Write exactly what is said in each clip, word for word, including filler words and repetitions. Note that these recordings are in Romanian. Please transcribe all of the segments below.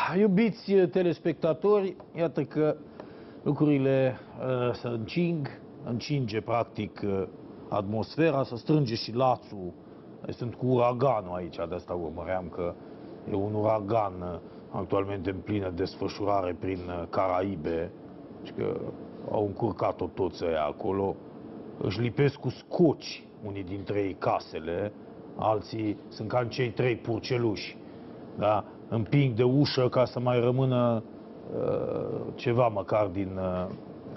Iubiți telespectatori, iată că lucrurile uh, se încing, încinge practic uh, atmosfera, se strânge și lațul. Sunt cu uraganul aici, de asta urmăream că e un uragan uh, actualmente în plină desfășurare prin uh, Caraibe, și că au încurcat-o toți ăia acolo, își lipesc cu scoci unii dintre ei casele, alții sunt ca în cei trei purceluși, da? Împing de ușă ca să mai rămână uh, ceva măcar din uh,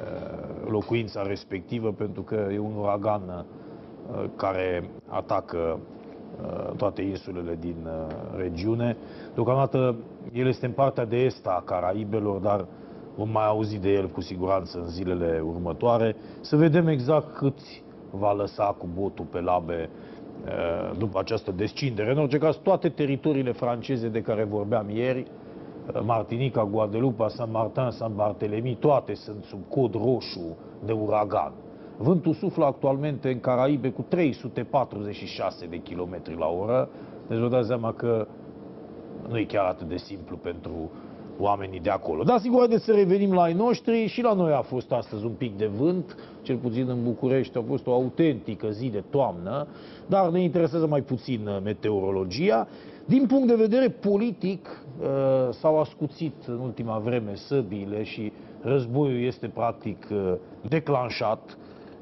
locuința respectivă, pentru că e un uragan uh, care atacă uh, toate insulele din uh, regiune. Deocamdată el este în partea de est a Caraibelor, dar vom mai auzi de el cu siguranță în zilele următoare. Să vedem exact câți va lăsa cu botul pe labe după această descindere. În orice caz, toate teritoriile franceze de care vorbeam ieri, Martinica, Guadeloupe, Saint-Martin, Saint-Barthélemy, toate sunt sub cod roșu de uragan. Vântul suflă actualmente în Caraibe cu trei sute patruzeci și șase de kilometri la oră. Deci vă dați seama că nu e chiar atât de simplu pentru oamenii de acolo. Dar sigur, haideți să revenim la ai noștri. Și la noi a fost astăzi un pic de vânt, cel puțin în București a fost o autentică zi de toamnă, dar ne interesează mai puțin meteorologia. Din punct de vedere politic, s-au ascuțit în ultima vreme săbiile și războiul este practic declanșat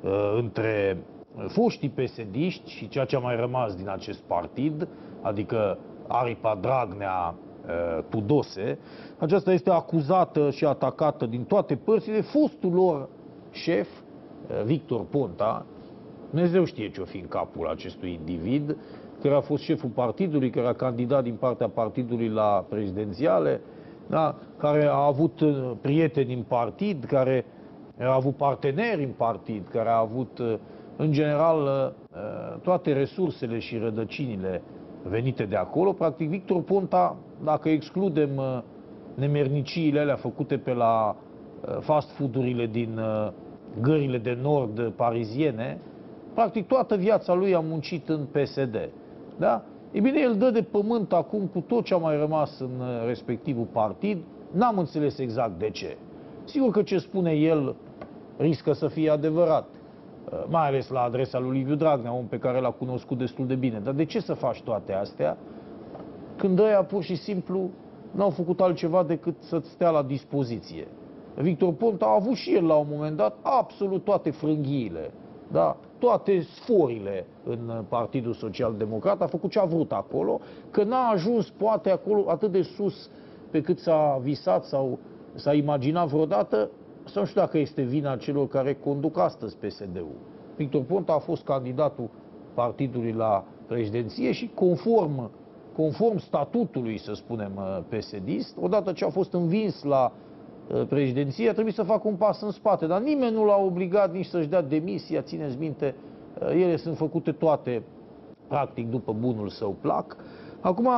între foștii pesediști și ceea ce a mai rămas din acest partid, adică aripa Dragnea Tudose. Aceasta este acuzată și atacată din toate părțile. Fostul lor șef, Victor Ponta, Dumnezeu știe ce-o fi în capul acestui individ, care a fost șeful partidului, care a candidat din partea partidului la prezidențiale, da? Care a avut prieteni în partid, care a avut parteneri în partid, care a avut, în general, toate resursele și rădăcinile venite de acolo. Practic, Victor Ponta, dacă excludem nemerniciile alea făcute pe la fast food-urile din gările de nord pariziene, practic toată viața lui a muncit în P S D. Da? E bine, el dă de pământ acum cu tot ce a mai rămas în respectivul partid. N-am înțeles exact de ce. Sigur că ce spune el riscă să fie adevărat, mai ales la adresa lui Liviu Dragnea, om pe care l-a cunoscut destul de bine. Dar de ce să faci toate astea când ăia pur și simplu n-au făcut altceva decât să-ți stea la dispoziție? Victor Ponta a avut și el la un moment dat absolut toate frânghiile, da? Toate sforile în Partidul Social Democrat, a făcut ce a vrut acolo, că n-a ajuns poate acolo atât de sus pe cât s-a visat sau s-a imaginat vreodată. Să nu știu dacă este vina celor care conduc astăzi P S D-ul. Victor Ponta a fost candidatul partidului la președinție și conform, conform statutului, să spunem, P S D-ist, odată ce a fost învins la președinție, a trebuit să facă un pas în spate, dar nimeni nu l-a obligat nici să-și dea demisia, țineți minte, ele sunt făcute toate, practic, după bunul său plac. Acum,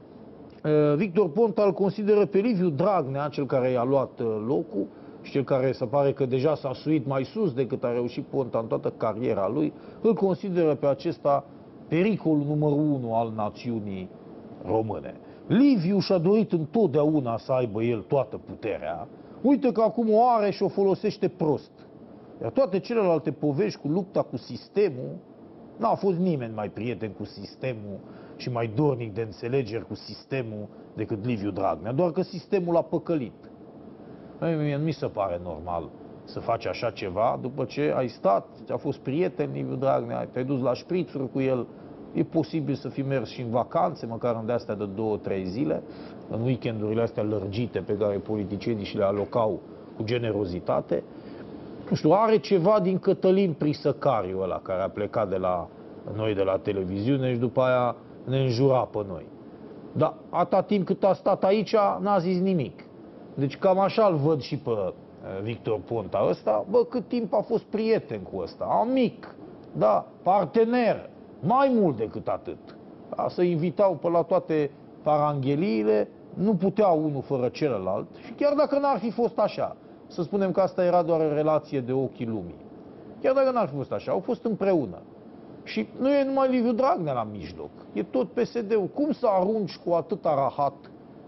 Victor Ponta îl consideră pe Liviu Dragnea, cel care i-a luat locul, și cel care se pare că deja s-a suit mai sus decât a reușit Ponta în toată cariera lui, îl consideră pe acesta pericolul numărul unu al națiunii române. Liviu și-a dorit întotdeauna să aibă el toată puterea. Uite că acum o are și o folosește prost. Iar toate celelalte povești cu lupta cu sistemul, n-a fost nimeni mai prieten cu sistemul și mai dornic de înțelegeri cu sistemul decât Liviu Dragnea, doar că sistemul a păcălit. Mie nu mi se pare normal să faci așa ceva după ce ai stat, a fost prieten Liviu Dragnea, te-ai dus la șprițuri cu el, e posibil să fi mers și în vacanțe, măcar în de-astea de două, trei zile, în weekendurile astea lărgite pe care politicienii și le alocau cu generozitate. Nu știu, are ceva din Cătălin Prisăcariu ăla, care a plecat de la noi de la televiziune și după aia ne înjura pe noi. Dar atâta timp cât a stat aici, n-a zis nimic. Deci cam așa îl văd și pe Victor Ponta ăsta, bă, cât timp a fost prieten cu ăsta, amic, da, partener, mai mult decât atât. Da, să invitau pe la toate parangheliile, nu putea unul fără celălalt. Și chiar dacă n-ar fi fost așa, să spunem că asta era doar o relație de ochii lumii, chiar dacă n-ar fi fost așa, au fost împreună. Și nu e numai Liviu Dragnea la mijloc, e tot P S D-ul. Cum să arunci cu atâta rahat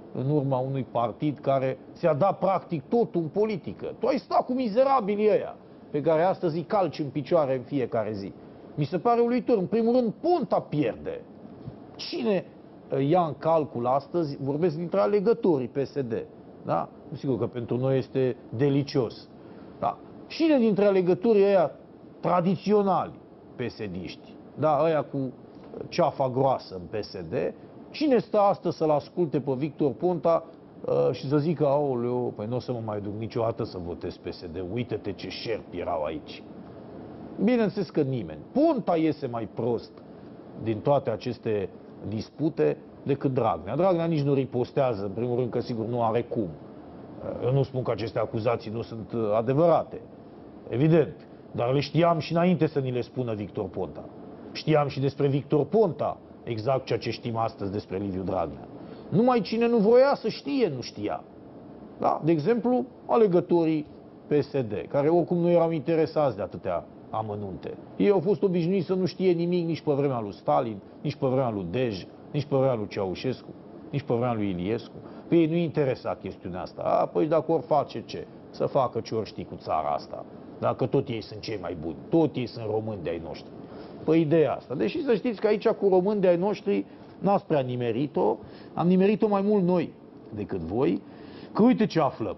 în urma unui partid care ți-a dat practic totul în politică. Tu ai stat cu mizerabilii ăia pe care astăzi îi calci în picioare în fiecare zi. Mi se pare uluitor. În primul rând, Ponta pierde. Cine ia în calcul astăzi? Vorbesc dintre alegătorii P S D. Da? Sigur că pentru noi este delicios. Da? Cine dintre alegătorii ăia tradiționali P S D-iști, da, ăia cu ceafa groasă în P S D, cine stă astăzi să-l asculte pe Victor Ponta uh, și să zică, aoleu, păi nu o să mă mai duc niciodată să votez P S D, uite-te ce șerpi erau aici. Bineînțeles că nimeni. Ponta iese mai prost din toate aceste dispute decât Dragnea. Dragnea nici nu ripostează, în primul rând că sigur nu are cum. Eu nu spun că aceste acuzații nu sunt adevărate, evident, dar le știam și înainte să ni le spună Victor Ponta. Știam și despre Victor Ponta exact ceea ce știm astăzi despre Liviu Dragnea. Numai cine nu voia să știe, nu știa. Da? De exemplu, alegătorii P S D, care oricum nu erau interesați de atâtea amănunte. Ei au fost obișnuiți să nu știe nimic nici pe vremea lui Stalin, nici pe vremea lui Dej, nici pe vremea lui Ceaușescu, nici pe vremea lui Iliescu. Pe ei nu interesa chestiunea asta. A, păi dacă or face ce? Să facă ce ori știi cu țara asta. Dacă tot ei sunt cei mai buni, tot ei sunt români de ai noștri. Păi ideea asta. Deși să știți că aici cu români de ai noștri n-ați prea nimerit-o, am nimerit-o mai mult noi decât voi, că uite ce aflăm.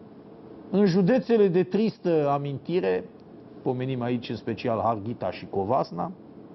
În județele de tristă amintire, pomenim aici în special Harghita și Covasna,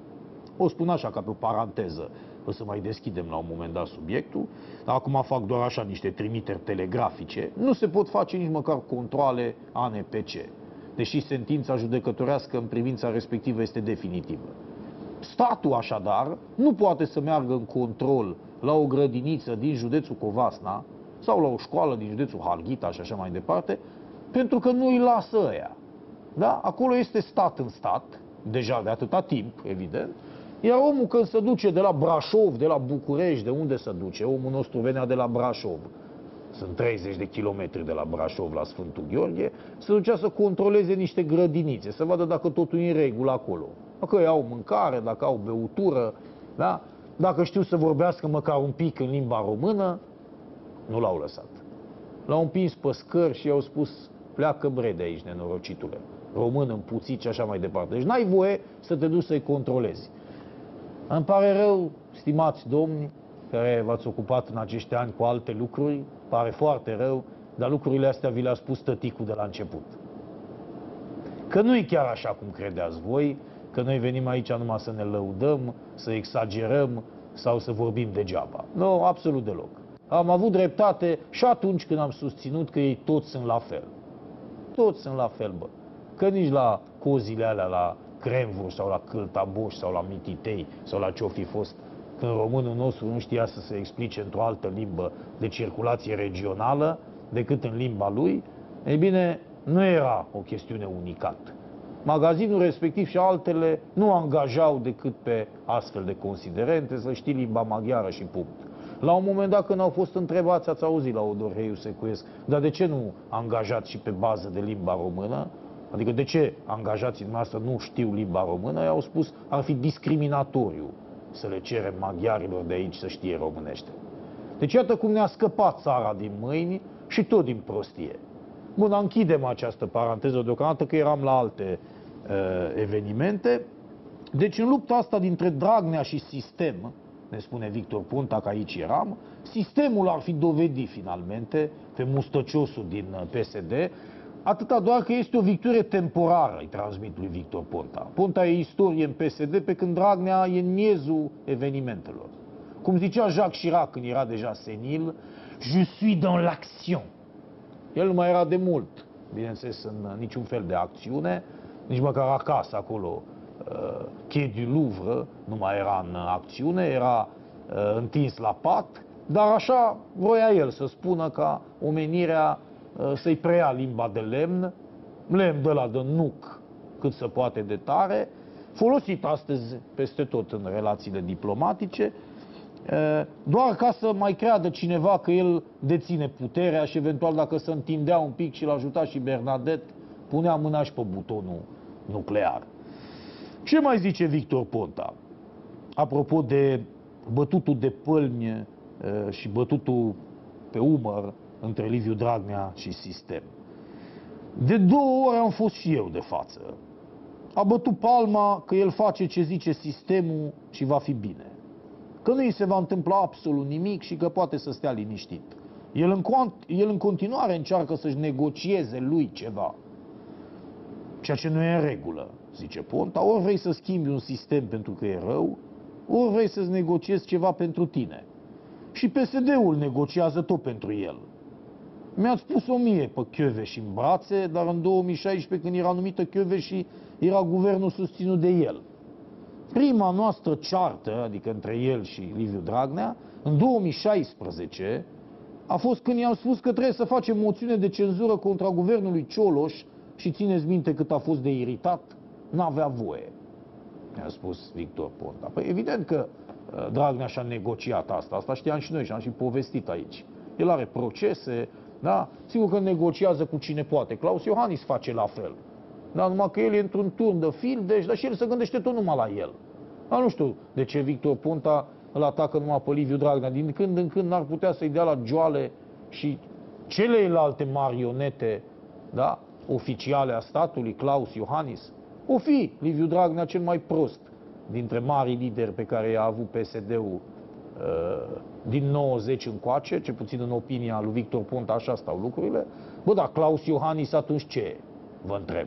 o spun așa ca pe o paranteză, o să mai deschidem la un moment dat subiectul, dar acum fac doar așa niște trimiteri telegrafice, nu se pot face nici măcar controale A N P C, deși sentința judecătorească în privința respectivă este definitivă. Statul, așadar, nu poate să meargă în control la o grădiniță din județul Covasna sau la o școală din județul Harghita și așa mai departe, pentru că nu îi lasă ăia. Da? Acolo este stat în stat, deja de atâta timp, evident, iar omul când se duce de la Brașov, de la București, de unde se duce? Omul nostru venea de la Brașov. Sunt treizeci de kilometri de la Brașov la Sfântul Gheorghe, se ducea să controleze niște grădinițe, să vadă dacă totul e în regulă acolo. Dacă ei au mâncare, dacă au băutură, da? Dacă știu să vorbească măcar un pic în limba română, nu l-au lăsat. L-au împins pe scări și i-au spus, pleacă bre de aici, nenorocitule. Român împuțit și așa mai departe. Deci n-ai voie să te duci să-i controlezi. Îmi pare rău, stimați domni, care v-ați ocupat în acești ani cu alte lucruri, pare foarte rău, dar lucrurile astea vi le-a spus tăticul de la început. Că nu e chiar așa cum credeați voi, că noi venim aici numai să ne lăudăm, să exagerăm sau să vorbim degeaba. Nu, absolut deloc. Am avut dreptate și atunci când am susținut că ei toți sunt la fel. Toți sunt la fel, bă. Că nici la cozile alea, la Cremvur sau la Câltaboș sau la Mititei sau la ce-o fi fost, când românul nostru nu știa să se explice într-o altă limbă de circulație regională decât în limba lui, ei bine, nu era o chestiune unicat. Magazinul respectiv și altele nu angajau decât pe astfel de considerente, să știi limba maghiară și punct. La un moment dat când au fost întrebați, ați auzit la Odor Heiu Secuiesc, dar de ce nu angajați și pe bază de limba română? Adică de ce angajații noastre nu știu limba română? I-au spus, ar fi discriminatoriu să le cerem maghiarilor de aici să știe românește. Deci iată cum ne-a scăpat țara din mâini și tot din prostie. Bun, închidem această paranteză deocamdată că eram la alte uh, evenimente. Deci în lupta asta dintre Dragnea și sistem, ne spune Victor Ponta că aici eram, sistemul ar fi dovedit finalmente pe mustăciosul din P S D, atâta doar că este o victorie temporară, îi transmit lui Victor Ponta. Ponta e istorie în P S D, pe când Dragnea e în miezul evenimentelor. Cum zicea Jacques Chirac când era deja senil, je suis dans l'action. El nu mai era de mult, bineînțeles, în niciun fel de acțiune, nici măcar acasă, acolo, uh, Quai du Louvre, nu mai era în acțiune, era uh, întins la pat, dar așa voia el să spună ca omenirea uh, să-i preia limba de lemn, lemn de la de nuc, cât se poate de tare, folosit astăzi peste tot în relațiile diplomatice, doar ca să mai creadă cineva că el deține puterea și eventual dacă se întindea un pic și l-a ajutat și Bernadette, punea mâna și pe butonul nuclear. Ce mai zice Victor Ponta? Apropo de bătutul de pălmi și bătutul pe umăr între Liviu Dragnea și sistem. De două ori am fost și eu de față. A bătut palma că el face ce zice sistemul și va fi bine. Că nu îi se va întâmpla absolut nimic și că poate să stea liniștit. El în, el în continuare încearcă să-și negocieze lui ceva. Ceea ce nu e în regulă, zice Ponta. Ori vrei să schimbi un sistem pentru că e rău, ori vrei să-ți negociezi ceva pentru tine. Și P S D-ul negociază tot pentru el. Mi-ați pus o mie pe Kövesi în brațe, dar în două mii șaisprezece, când era numită Kövesi, era guvernul susținut de el. Prima noastră ceartă, adică între el și Liviu Dragnea, în două mii șaisprezece, a fost când i-am spus că trebuie să facem moțiune de cenzură contra guvernului Cioloș și țineți minte cât a fost de iritat, n-avea voie, mi-a spus Victor Ponta. Păi evident că Dragnea și-a negociat asta, asta știam și noi și am și povestit aici. El are procese, da? Sigur că negociază cu cine poate. Klaus Iohannis face la fel. Dar numai că el e într-un turn de fildeș, dar și el se gândește tot numai la el. Dar nu știu de ce Victor Ponta îl atacă numai pe Liviu Dragnea. Din când în când n-ar putea să-i dea la joale și celelalte marionete, da? Oficiale a statului, Klaus Iohannis. O fi Liviu Dragnea cel mai prost dintre marii lideri pe care i-a avut P S D-ul uh, din nouăzeci încoace, ce puțin în opinia lui Victor Ponta, așa stau lucrurile. Bă, dar Klaus Iohannis atunci ce e? Vă întreb.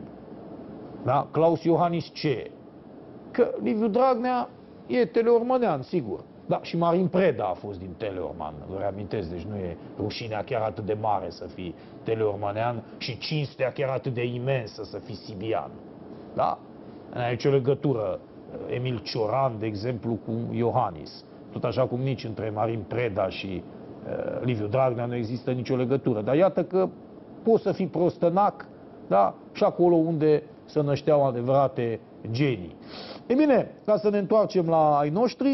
Da? Klaus Iohannis ce e? Că Liviu Dragnea e teleormanean, sigur. Da, și Marin Preda a fost din Teleorman, vă reamintesc, deci nu e rușinea chiar atât de mare să fii teleormanean și cinstea chiar atât de imensă să fii sibian. Da? Nu ai nicio legătură Emil Cioran, de exemplu, cu Iohannis. Tot așa cum nici între Marin Preda și uh, Liviu Dragnea nu există nicio legătură. Dar iată că poți să fii prostănac, da? Și acolo unde se nășteau adevărate genii. E bine, ca să ne întoarcem la ai noștri,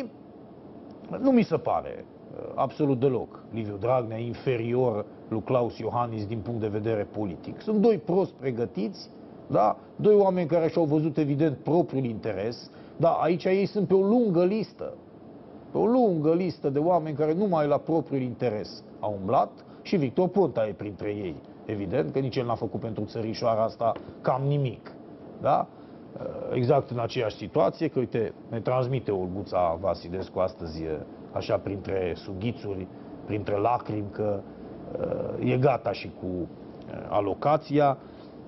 nu mi se pare absolut deloc Liviu Dragnea inferior lui Klaus Iohannis din punct de vedere politic. Sunt doi prost pregătiți, da? Doi oameni care și-au văzut evident propriul interes, dar aici ei sunt pe o lungă listă, pe o lungă listă de oameni care numai la propriul interes au umblat și Victor Ponta e printre ei. Evident că nici el n-a făcut pentru țărișoara asta cam nimic, da? Exact în aceeași situație, că uite, ne transmite Olguța Vasilescu astăzi, așa printre sughițuri, printre lacrimi, că e gata și cu alocația,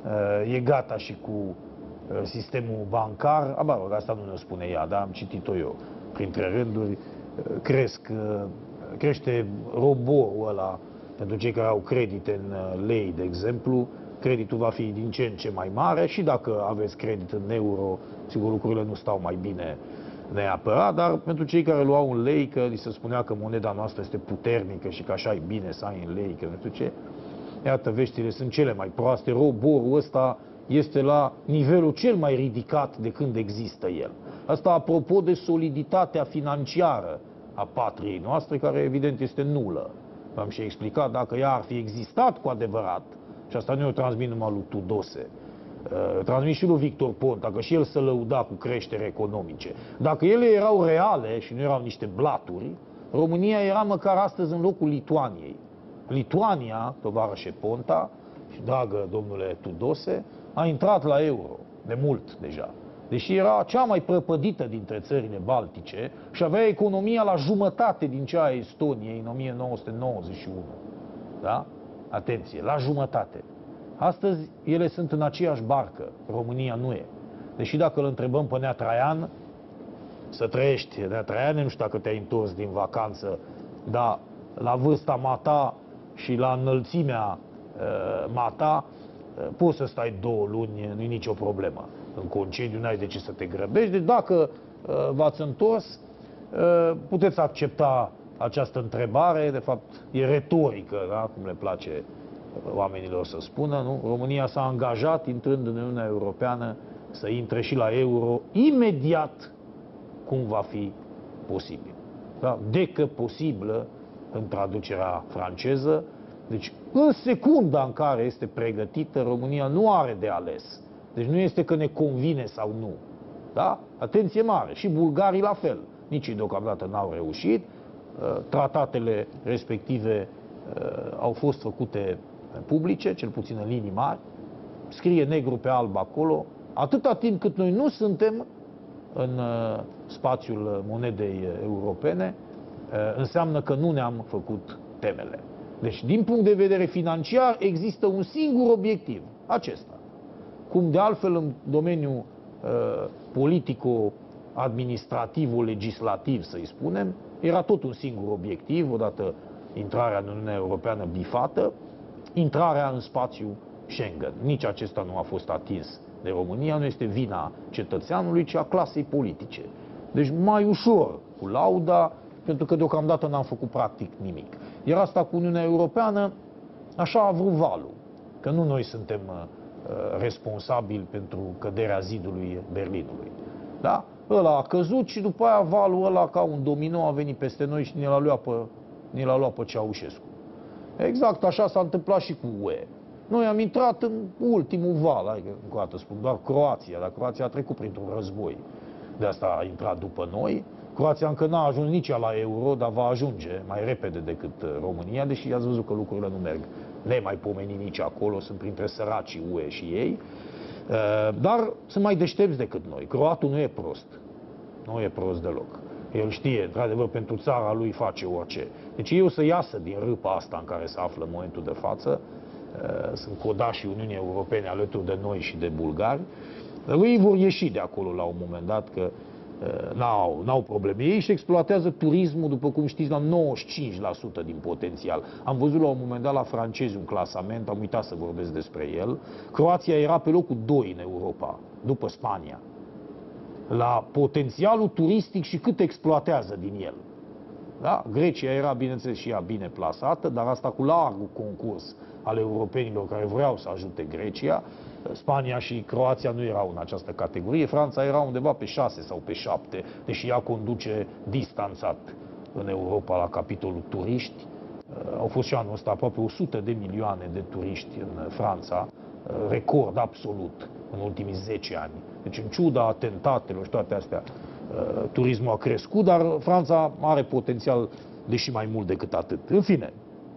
e gata și cu sistemul bancar. A, mă rog, asta nu ne spune ea, dar am citit-o eu printre rânduri. Cresc, crește roborul ăla pentru cei care au credite în lei, de exemplu. Creditul va fi din ce în ce mai mare și dacă aveți credit în euro, sigur lucrurile nu stau mai bine neapărat, dar pentru cei care luau în lei, că li se spunea că moneda noastră este puternică și că așa e bine să ai în lei, că nu știu ce, iată, veștile sunt cele mai proaste. Roborul ăsta este la nivelul cel mai ridicat de când există el. Asta apropo de soliditatea financiară a patriei noastre, care evident este nulă. V-am și explicat, dacă ea ar fi existat cu adevărat, și asta nu o transmit numai lui Tudose, uh, transmit și lui Victor Ponta, că și el se lăuda cu creștere economice. Dacă ele erau reale și nu erau niște blaturi, România era măcar astăzi în locul Lituaniei. Lituania, tovarășe Ponta și dragă domnule Tudose, a intrat la euro de mult deja. Deși era cea mai prăpădită dintre țările baltice și avea economia la jumătate din cea a Estoniei în o mie nouă sute nouăzeci și unu. Da? Atenție, la jumătate. Astăzi ele sunt în aceeași barcă, România nu e. Deși dacă îl întrebăm pe Nea Traian, să trăiești, Nea Traian, nu știu dacă te-ai întors din vacanță, dar la vârsta mata și la înălțimea uh, mata, uh, poți să stai două luni, nu-i nicio problemă. În concediu n-ai de ce să te grăbești, deci dacă uh, v-ați întors, uh, puteți accepta această întrebare, de fapt e retorică, da? Cum le place oamenilor să spună, nu? România s-a angajat, intrând în Uniunea Europeană, să intre și la euro imediat cum va fi posibil. Da? Decă posibilă în traducerea franceză. Deci în secunda în care este pregătită, România nu are de ales. Deci nu este că ne convine sau nu. Da? Atenție mare. Și bulgarii la fel. Nici ei deocamdată n-au reușit. Tratatele respective au fost făcute publice, cel puțin în linii mari, scrie negru pe alb acolo, atâta timp cât noi nu suntem în uh, spațiul monedei europene, uh, înseamnă că nu ne-am făcut temele. Deci, din punct de vedere financiar, există un singur obiectiv, acesta. Cum de altfel în domeniul uh, politico-administrativ-legislativ, să-i spunem, era tot un singur obiectiv, odată intrarea în Uniunea Europeană bifată, intrarea în spațiul Schengen. Nici acesta nu a fost atins de România, nu este vina cetățeanului, ci a clasei politice. Deci mai ușor cu lauda, pentru că deocamdată n-am făcut practic nimic. Iar asta cu Uniunea Europeană, așa a vrut valul, că nu noi suntem uh, responsabili pentru căderea zidului Berlinului. Da? Ăla a căzut și după aia valul ăla ca un domino a venit peste noi și ne l-a luat pe, ne l-a luat pe Ceaușescu. Exact așa s-a întâmplat și cu U E. Noi am intrat în ultimul val, adică, încă o dată spun, doar Croația, dar Croația a trecut printr-un război. De asta a intrat după noi. Croația încă n-a ajuns nici la euro, dar va ajunge mai repede decât România, deși ați văzut că lucrurile nu merg nemaipomeni nici acolo, sunt printre săracii U E și ei. Dar sunt mai deștepți decât noi. Croatul nu e prost. Nu e prost deloc. El știe, într-adevăr, pentru țara lui face orice. Deci ei o să iasă din râpa asta în care se află în momentul de față. Sunt codașii Uniunii Europene alături de noi și de bulgari. Ei vor ieși de acolo la un moment dat, că n-au, n-au probleme. Ei își exploatează turismul, după cum știți, la nouăzeci și cinci la sută din potențial. Am văzut la un moment dat la francezi un clasament, am uitat să vorbesc despre el. Croația era pe locul doi în Europa, după Spania, la potențialul turistic și cât exploatează din el. Da? Grecia era, bineînțeles, și ea bine plasată, dar asta cu largul concurs al europenilor care vreau să ajute Grecia. Spania și Croația nu erau în această categorie. Franța era undeva pe șase sau pe șapte, deși ea conduce distanțat în Europa la capitolul turiști. Au fost și anul ăsta aproape o sută de milioane de turiști în Franța, record absolut în ultimii zece ani. Deci, în ciuda atentatelor și toate astea, turismul a crescut, dar Franța are potențial deși mai mult decât atât. În fine,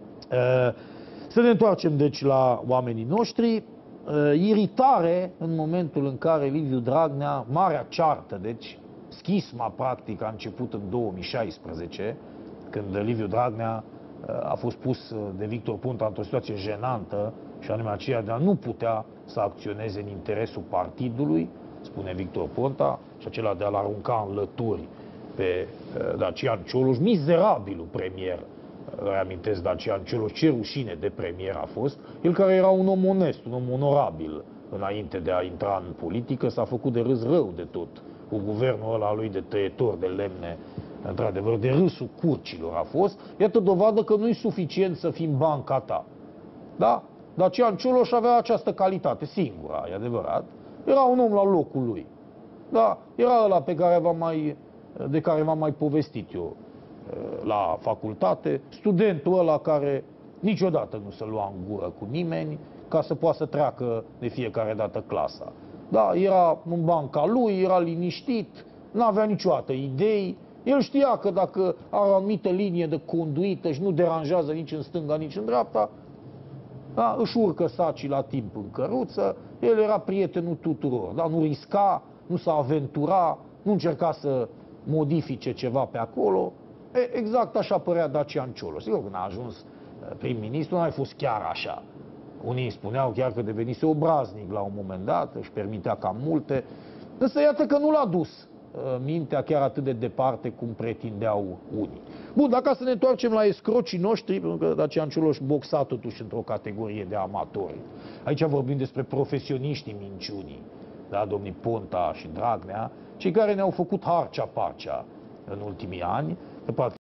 să ne întoarcem deci la oamenii noștri. Iritare în momentul în care Liviu Dragnea, marea ceartă, deci schisma practic a început în două mii șaisprezece, când Liviu Dragnea a fost pus de Victor Ponta într-o situație jenantă, și anume aceea de a nu putea să acționeze în interesul partidului, spune Victor Ponta, și acela de a-l arunca în lături pe Dacian Cioloș, mizerabilul premier. Reamintesc, Dacian Cioloș, ce rușine de premier a fost. El, care era un om onest, un om onorabil înainte de a intra în politică, s-a făcut de râs rău de tot. Cu guvernul ăla lui de tăietori de lemne, într-adevăr, de râsul curcilor a fost. Iată dovadă că nu-i suficient să fim banca ta. Da? Dacian Cioloș avea această calitate, singura, e adevărat. Era un om la locul lui. Da? Era ăla pe care v-am mai, de care v-am mai povestit eu la facultate, studentul ăla care niciodată nu se lua în gură cu nimeni ca să poată să treacă de fiecare dată clasa. Da, era în banca lui, era liniștit, n-avea niciodată idei, el știa că dacă are o anumită linie de conduită și nu deranjează nici în stânga, nici în dreapta, da, își urcă sacii la timp în căruță, el era prietenul tuturor, da, nu risca, nu s-a aventura, nu încerca să modifice ceva pe acolo. E, exact așa părea Dacian Cioloș. Sigur, când a ajuns prim-ministru, n-a fost chiar așa. Unii spuneau chiar că devenise obraznic la un moment dat, își permitea cam multe, însă iată că nu l-a dus mintea chiar atât de departe cum pretindeau unii. Bun, dacă să ne întoarcem la escrocii noștri, pentru că Dacian Cioloș boxa totuși într-o categorie de amatori. Aici vorbim despre profesioniștii minciunii, da, domnii Ponta și Dragnea, cei care ne-au făcut harcea-parcea în ultimii ani,